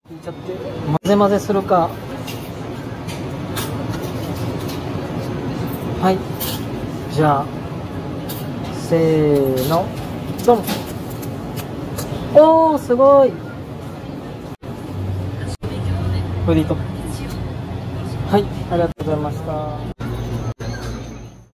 いっちゃって混ぜ混ぜするか。はい、じゃあせーのドン。おー、すごい。フリート。はい、ありがとうございました。